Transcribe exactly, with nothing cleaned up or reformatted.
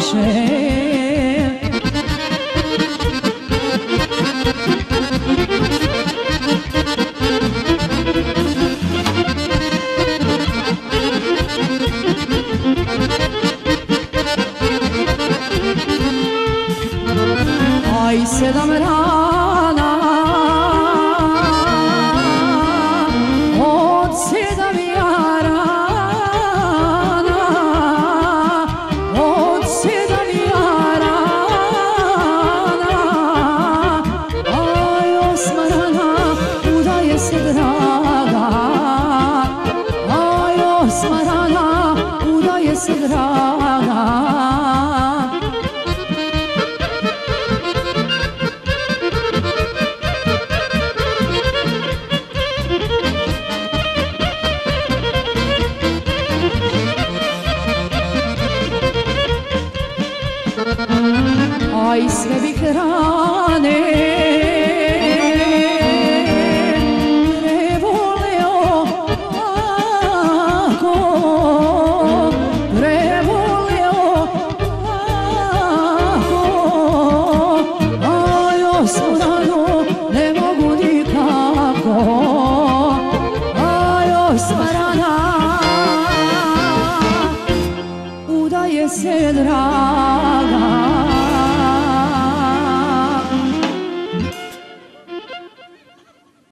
više. Aj sedam rana od sedam jarana, od sedam jarana, aj osma rana udaje se draga, aj osma rana udaje se draga. Aj sve bih rane prevoleo ako, prevoleo ako, aj osmu ranu ne mogu nikako, aj osma rana udaje se draga.